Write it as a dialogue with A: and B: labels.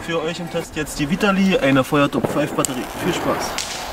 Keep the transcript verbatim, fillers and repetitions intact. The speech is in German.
A: Für euch im Test jetzt die Vitali, eine Feuertop fünf Batterie. Viel Spaß!